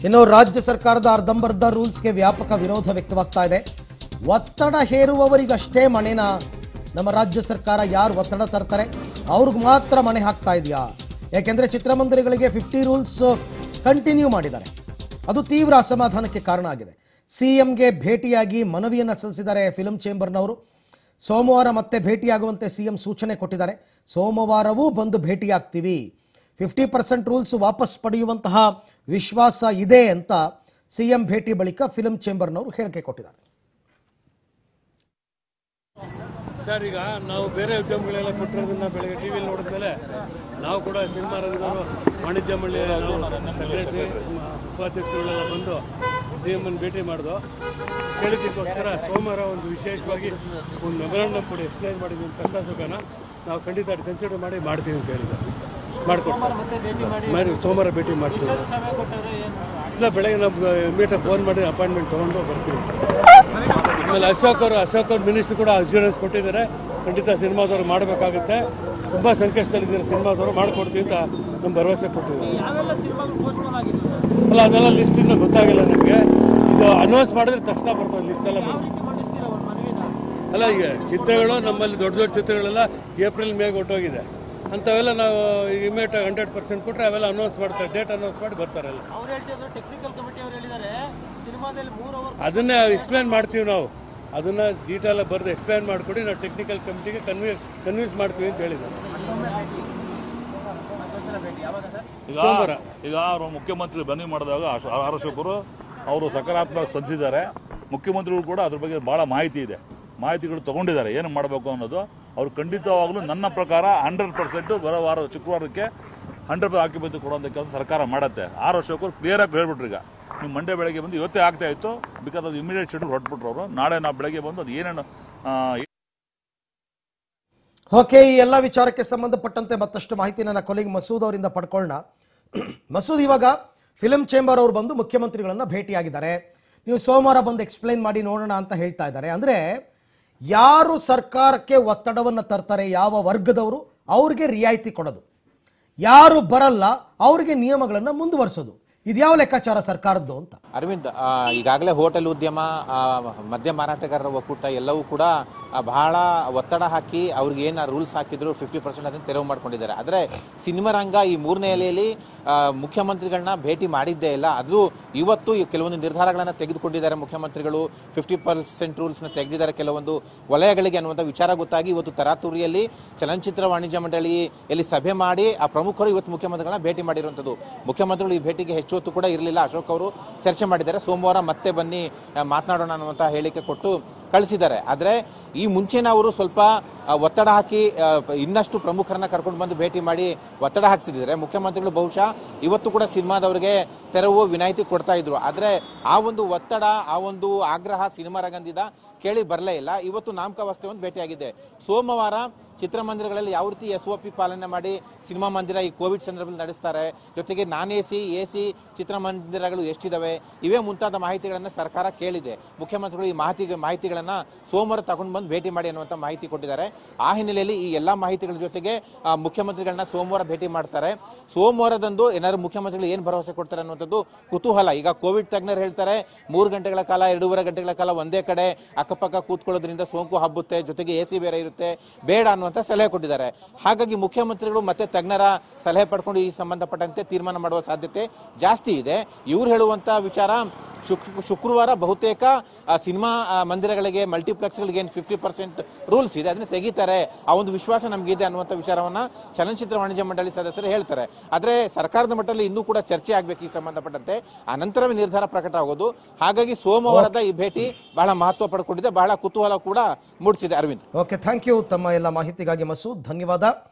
ಇನ್ನು ರಾಜ್ಯ ಸರ್ಕಾರದ ಅರ್ಧಂಬರ್ಧ ರೂಲ್ಸ್ಗೆ ವ್ಯಾಪಕ ವಿರೋಧ ವ್ಯಕ್ತವಾಗ್ತಾ ಇದೆ. ಒತ್ತಡ ಹೇರುವವರಿಗಷ್ಟೇ ಮನೆನ ನಮ್ಮ ರಾಜ್ಯ ಸರ್ಕಾರ ಯಾರು ಒತ್ತಡ ತರ್ತಾರೆ ಅವ್ರಿಗೆ ಮಾತ್ರ ಮನೆ ಹಾಕ್ತಾ ಇದೆಯಾ? ಯಾಕೆಂದ್ರೆ ಚಿತ್ರಮಂದಿರಗಳಿಗೆ 50 ರೂಲ್ಸ್ ಕಂಟಿನ್ಯೂ ಮಾಡಿದ್ದಾರೆ. ಅದು ತೀವ್ರ ಅಸಮಾಧಾನಕ್ಕೆ ಕಾರಣ ಆಗಿದೆ. ಸಿಎಂಗೆ ಭೇಟಿಯಾಗಿ ಮನವಿಯನ್ನು ಸಲ್ಲಿಸಿದ್ದಾರೆ ಫಿಲ್ಮ್ ಚೇಂಬರ್ನವರು. ಸೋಮವಾರ ಮತ್ತೆ ಭೇಟಿಯಾಗುವಂತೆ ಸಿಎಂ ಸೂಚನೆ ಕೊಟ್ಟಿದ್ದಾರೆ. ಸೋಮವಾರವೂ ಬಂದು ಭೇಟಿಯಾಗ್ತೀವಿ, 50% ರೂಲ್ಸ್ ವಾಪಸ್ ಪಡೆಯುವಂತಹ ವಿಶ್ವಾಸ ಇದೆ ಅಂತ ಸಿಎಂ ಭೇಟಿ ಬಳಿಕ ಫಿಲ್ಮ್ ಚೇಂಬರ್ನವರು ಹೇಳಿಕೆ ಕೊಟ್ಟಿದ್ದಾರೆ. ಸರ್, ಈಗ ನಾವು ಬೇರೆ ಉದ್ಯಮಗಳೆಲ್ಲ ಕೊಟ್ಟಿರೋದನ್ನ ಬೆಳಗ್ಗೆ ಟಿವಿಯಲ್ಲಿ ನೋಡಿದ್ಮೇಲೆ ನಾವು ಕೂಡ ಸಿನಿಮಾ ರಂಗದವರು ವಾಣಿಜ್ಯ ಮಂಡಳಿಯ ನಾವು ಸೆಕ್ರೆಟರಿ ಉಪಾಧ್ಯಕ್ಷರುಗಳೆಲ್ಲ ಬಂದು ಸಿಎಂ ಅನ್ನು ಭೇಟಿ ಮಾಡಿದ್ವು. ಕೇಳಿದ್ದಕ್ಕೋಸ್ಕರ ಸೋಮವಾರ ಒಂದು ವಿಶೇಷವಾಗಿ ಒಂದು ಮೆಮೊರಾಂಡಮ್ ಕೊಡಿ ಎಕ್ಸ್ಪ್ಲೈನ್ ಮಾಡಿದ್ವಿ ಕಷ್ಟ ಸುಖನ ನಾವು ಖಂಡಿತ ಕನ್ಸಿಡರ್ ಮಾಡ್ತೀವಿ ಅಂತ ಹೇಳಿದ್ದಾರೆ. ಮಾಡಿಕೊಡ್ತೀವಿ, ಸೋಮವಾರ ಭೇಟಿ ಮಾಡ್ತೀವಿ. ಇಲ್ಲ, ಬೆಳಗ್ಗೆ ನಮ್ಗೆ ಇಮಿಡಿಯೇಟ್ ಫೋನ್ ಮಾಡಿ ಅಪಾಯಿಂಟ್ಮೆಂಟ್ ತೊಗೊಂಡು ಬರ್ತೀವಿ. ಆಮೇಲೆ ಅಶೋಕ್ ಅವ್ರ ಮಿನಿಸ್ಟ್ರು ಕೂಡ ಅಶ್ಯೂರೆನ್ಸ್ ಕೊಟ್ಟಿದ್ದಾರೆ, ಖಂಡಿತ ಸಿನಿಮಾದವ್ರು ಮಾಡಬೇಕಾಗುತ್ತೆ, ತುಂಬ ಸಂಕಷ್ಟದಲ್ಲಿದ್ದಾರೆ, ಸಿನಿಮಾದವರು ಮಾಡಿಕೊಡ್ತೀವಿ ಅಂತ ನಮ್ಮ ಭರವಸೆ ಕೊಟ್ಟಿದ್ದಾರೆ. ಅಲ್ಲ, ಅದೆಲ್ಲ ಲಿಸ್ಟ್ ಇನ್ನೂ ಗೊತ್ತಾಗಿಲ್ಲ ನಮಗೆ. ಇದು ಅನೌನ್ಸ್ ಮಾಡಿದ್ರೆ ತಕ್ಷಣ ಬರ್ತದೆ ಲಿಸ್ಟ್ ಎಲ್ಲ ಬರ್ತದೆ. ಅಲ್ಲ, ಈಗ ಚಿತ್ರಗಳು ನಮ್ಮಲ್ಲಿ ದೊಡ್ಡ ದೊಡ್ಡ ಚಿತ್ರಗಳೆಲ್ಲ ಏಪ್ರಿಲ್ ಮೇಗೆ ಹೊಟ್ಟೋಗಿದೆ. ಅಂಥವೆಲ್ಲ ನಾವು ಇಮಿಡಿಯೇಟ್ 100% ಕೊಟ್ಟರೆ ಅವೆಲ್ಲ ಅನೌನ್ಸ್ ಮಾಡ್ತಾರೆ, ಡೇಟ್ ಅನೌನ್ಸ್ ಮಾಡಿ ಬರ್ತಾರಲ್ಲ. ಅದನ್ನೇ ಎಕ್ಸ್ಪ್ಲೈನ್ ಮಾಡ್ತೀವಿ ನಾವು, ಅದನ್ನ ಡೀಟೇಲ್ ಬರೆದು ಎಕ್ಸ್ಪ್ಲೈನ್ ಮಾಡಿಕೊಡಿ, ನಾವು ಟೆಕ್ನಿಕಲ್ ಕಮಿಟಿಗೆ ಕನ್ವಿನ್ಸ್ ಮಾಡ್ತೀವಿ ಅಂತ ಹೇಳಿದ್ದಾರೆ. ಈಗ ಅವರು ಮುಖ್ಯಮಂತ್ರಿ ಬನ್ನಿ ಮಾಡಿದಾಗ ಆರ್ ಅಶೋಕರು ಅವರು ಸಕಾರಾತ್ಮಕ ಸ್ಪಂದಿಸಿದ್ದಾರೆ. ಮುಖ್ಯಮಂತ್ರಿಗಳು ಕೂಡ ಅದ್ರ ಬಗ್ಗೆ ಬಹಳ ಮಾಹಿತಿಗಳು ತಗೊಂಡಿದ್ದಾರೆ, ಏನು ಮಾಡಬೇಕು ಅನ್ನೋದು. ಅವರು ಖಂಡಿತವಾಗ್ಲೂ ನನ್ನ ಪ್ರಕಾರ 100% ಬರೋ ವಾರ ಶುಕ್ರವಾರಕ್ಕೆ 100% ಆಕ್ಯುಪೆನ್ಸಿ ಕೊಡುವಂಥ ಕೆಲಸ ಸರ್ಕಾರ ಮಾಡುತ್ತೆ. ಆರ್ ಅಶೋಕರು ಕ್ಲಿಯರ್ ಆಗಿ ಹೇಳ್ಬಿಟ್ರು, ಈಗ ನೀವು ಮಂಡೇ ಬೆಳಗ್ಗೆ ಬಂದು ಇವತ್ತೇ ಆಗ್ತಾ ಇತ್ತು, ಬಿಕಾಸ್ ಅದು ಇಮಿಡಿಯೇಟ್ ಶೆಡ್ಯೂಲ್ ಹೊರಟ್ಬಿಟ್ರು ಅವರು. ನಾಳೆ ನಾವು ಬೆಳಗ್ಗೆ ಬಂದು ಅದು ಏನೇನು. ಓಕೆ, ಈ ಎಲ್ಲ ವಿಚಾರಕ್ಕೆ ಸಂಬಂಧಪಟ್ಟಂತೆ ಮತ್ತಷ್ಟು ಮಾಹಿತಿ ನನ್ನ ಕೊಲೀಗ್ ಮಸೂದ್ ಅವರಿಂದ ಪಡ್ಕೊಳ್ಳೋಣ. ಮಸೂದ್, ಇವಾಗ ಫಿಲ್ಮ್ ಚೇಂಬರ್ ಅವರು ಬಂದು ಮುಖ್ಯಮಂತ್ರಿಗಳನ್ನ ಭೇಟಿಯಾಗಿದ್ದಾರೆ. ನೀವು ಸೋಮವಾರ ಬಂದು ಎಕ್ಸ್ಪ್ಲೈನ್ ಮಾಡಿ ನೋಡೋಣ ಅಂತ ಹೇಳ್ತಾ ಇದ್ದಾರೆ. ಅಂದ್ರೆ ಯಾರು ಸರ್ಕಾರಕ್ಕೆ ಒತ್ತಡವನ್ನು ತರ್ತಾರೆ, ಯಾವ ವರ್ಗದವರು, ಅವ್ರಿಗೆ ರಿಯಾಯಿತಿ ಕೊಡೋದು, ಯಾರು ಬರಲ್ಲ ಅವ್ರಿಗೆ ನಿಯಮಗಳನ್ನು ಮುಂದುವರಿಸೋದು, ಇದ್ಯಾವ ಲೆಕ್ಕಾಚಾರ ಸರ್ಕಾರದ್ದು ಅಂತ? ಅರವಿಂದ್, ಈಗಾಗಲೇ ಹೋಟೆಲ್ ಉದ್ಯಮ, ಮದ್ಯ ಮಾರಾಟಗಾರರ ಒಕ್ಕೂಟ ಎಲ್ಲವೂ ಕೂಡ ಬಹಳ ಒತ್ತಡ ಹಾಕಿ ಅವ್ರಿಗೆ ಏನು ರೂಲ್ಸ್ ಹಾಕಿದ್ರು 50% ಅದನ್ನು ತೆರವು ಮಾಡ್ಕೊಂಡಿದ್ದಾರೆ. ಆದರೆ ಸಿನಿಮಾ ರಂಗ ಈ 3ನೇ ಎಲೆಯಲ್ಲಿ ಮುಖ್ಯಮಂತ್ರಿಗಳನ್ನ ಭೇಟಿ ಮಾಡಿದ್ದೇ ಇಲ್ಲ. ಅದು ಇವತ್ತು ಕೆಲವೊಂದು ನಿರ್ಧಾರಗಳನ್ನು ತೆಗೆದುಕೊಂಡಿದ್ದಾರೆ ಮುಖ್ಯಮಂತ್ರಿಗಳು. 50% ರೂಲ್ಸ್ನ ತೆಗೆದಿದ್ದಾರೆ ಕೆಲವೊಂದು ವಲಯಗಳಿಗೆ ಅನ್ನುವಂಥ ವಿಚಾರ ಗೊತ್ತಾಗಿ ಇವತ್ತು ತರಾತುರಿಯಲ್ಲಿ ಚಲನಚಿತ್ರ ವಾಣಿಜ್ಯ ಮಂಡಳಿಯಲ್ಲಿ ಸಭೆ ಮಾಡಿ ಆ ಪ್ರಮುಖರು ಇವತ್ತು ಮುಖ್ಯಮಂತ್ರಿಗಳನ್ನ ಭೇಟಿ ಮಾಡಿರುವಂಥದ್ದು. ಮುಖ್ಯಮಂತ್ರಿಗಳು ಈ ಭೇಟಿಗೆ ಹೆಚ್ಚು ಹೊತ್ತು ಕೂಡ ಇರಲಿಲ್ಲ. ಅಶೋಕ್ ಅವರು ಚರ್ಚೆ ಮಾಡಿದ್ದಾರೆ, ಸೋಮವಾರ ಮತ್ತೆ ಬನ್ನಿ ಮಾತನಾಡೋಣ ಅನ್ನುವಂಥ ಹೇಳಿಕೆ ಕೊಟ್ಟು ಕಳಿಸಿದ್ದಾರೆ. ಆದರೆ ಈ ಮುಂಚೆನ ಅವರು ಸ್ವಲ್ಪ ಒತ್ತಡ ಹಾಕಿ ಇನ್ನಷ್ಟು ಪ್ರಮುಖರನ್ನ ಕರ್ಕೊಂಡು ಬಂದು ಭೇಟಿ ಮಾಡಿ ಒತ್ತಡ ಹಾಕಿಸಿದ್ದಾರೆ. ಮುಖ್ಯಮಂತ್ರಿಗಳು ಬಹುಶಃ ಇವತ್ತು ಕೂಡ ಸಿನಿಮಾದವರಿಗೆ ತೆರವು ವಿನಾಯಿತಿ ಕೊಡ್ತಾ ಇದ್ರು. ಆದರೆ ಆ ಒಂದು ಒತ್ತಡ, ಆ ಒಂದು ಆಗ್ರಹ ಸಿನಿಮಾ ರಂಗದಿಂದ ಕೇಳಿ ಬರಲೇ ಇಲ್ಲ. ಇವತ್ತು ನಾಮಕಾವಸ್ಥೆ ಒಂದು ಭೇಟಿಯಾಗಿದೆ. ಸೋಮವಾರ ಚಿತ್ರಮಂದಿರಗಳಲ್ಲಿ ಯಾವ ರೀತಿ SOP ಪಾಲನೆ ಮಾಡಿ ಸಿನಿಮಾ ಮಂದಿರ ಈ ಕೋವಿಡ್ ಸಂದರ್ಭದಲ್ಲಿ ನಡೆಸ್ತಾರೆ, ಜೊತೆಗೆ ನಾನ್ AC, AC ಚಿತ್ರಮಂದಿರಗಳು ಎಷ್ಟಿದಾವೆ, ಇವೇ ಮುಂತಾದ ಮಾಹಿತಿಗಳನ್ನು ಸರ್ಕಾರ ಕೇಳಿದೆ. ಮುಖ್ಯಮಂತ್ರಿಗಳು ಈ ಮಾಹಿತಿಗಳನ್ನು ಸೋಮವಾರ ತಗೊಂಡು ಬಂದು ಭೇಟಿ ಮಾಡಿ ಅನ್ನುವಂಥ ಮಾಹಿತಿ ಕೊಟ್ಟಿದ್ದಾರೆ. ಆ ಹಿನ್ನೆಲೆಯಲ್ಲಿ ಈ ಎಲ್ಲ ಮಾಹಿತಿಗಳ ಜೊತೆಗೆ ಮುಖ್ಯಮಂತ್ರಿಗಳನ್ನ ಸೋಮವಾರ ಭೇಟಿ ಮಾಡ್ತಾರೆ. ಸೋಮವಾರದಂದು ಏನಾದ್ರು ಮುಖ್ಯಮಂತ್ರಿಗಳು ಏನು ಭರವಸೆ ಕೊಡ್ತಾರೆ ಅನ್ನುವಂಥದ್ದು ಕುತೂಹಲ. ಈಗ ಕೋವಿಡ್ ತಜ್ಞರು ಹೇಳ್ತಾರೆ 3 ಗಂಟೆಗಳ ಕಾಲ, 2.5 ಗಂಟೆಗಳ ಕಾಲ ಒಂದೇ ಕಡೆ ಅಕ್ಕಪಕ್ಕ ಕೂತ್ಕೊಳ್ಳೋದ್ರಿಂದ ಸೋಂಕು ಹಬ್ಬುತ್ತೆ, ಜೊತೆಗೆ AC ಬೇರೆ ಇರುತ್ತೆ, ಬೇಡ ಅನ್ನುವಂಥ ಸಲಹೆ ಕೊಟ್ಟಿದ್ದಾರೆ. ಹಾಗಾಗಿ ಮುಖ್ಯಮಂತ್ರಿಗಳು ಮತ್ತೆ ತಜ್ಞರ ಸಲಹೆ ಪಡ್ಕೊಂಡು ಈ ಸಂಬಂಧಪಟ್ಟಂತೆ ತೀರ್ಮಾನ ಮಾಡುವ ಸಾಧ್ಯತೆ ಜಾಸ್ತಿ ಇದೆ. ಇವ್ರು ಹೇಳುವಂತ ವಿಚಾರ ಶುಕ್ರವಾರ ಬಹುತೇಕ ಸಿನಿಮಾ ಮಂದಿರಗಳಿಗೆ, ಮಲ್ಟಿಪ್ಲೆಕ್ಸ್ಗಳಿಗೆ ಏನು 50% ರೂಲ್ಸ್ ಇದೆ ಅದನ್ನ ತೆಗಿತಾರೆ, ಆ ಒಂದು ವಿಶ್ವಾಸ ನಮಗಿದೆ ಅನ್ನುವಂಥ ವಿಚಾರವನ್ನ ಚಲನಚಿತ್ರ ವಾಣಿಜ್ಯ ಮಂಡಳಿ ಸದಸ್ಯರು ಹೇಳ್ತಾರೆ. ಆದರೆ ಸರ್ಕಾರದ ಮಟ್ಟದಲ್ಲಿ ಇನ್ನೂ ಕೂಡ ಚರ್ಚೆ ಆಗಬೇಕು ಈ ಸಂಬಂಧಪಟ್ಟಂತೆ, ಆ ನಂತರವೇ ನಿರ್ಧಾರ ಪ್ರಕಟ ಆಗೋದು. ಹಾಗಾಗಿ ಸೋಮವಾರದ ಈ ಭೇಟಿ ಬಹಳ ಮಹತ್ವ ಪಡ್ಕೊಂಡಿದೆ, ಬಹಳ ಕುತೂಹಲ ಕೂಡ ಮೂಡಿಸಿದೆ. ಅರವಿಂದ್, ಓಕೆ, ಥ್ಯಾಂಕ್ ಯು ತಮ್ಮ ಎಲ್ಲ ಮಾಹಿತಿಗಾಗಿ ಮಸೂದ್, ಧನ್ಯವಾದ.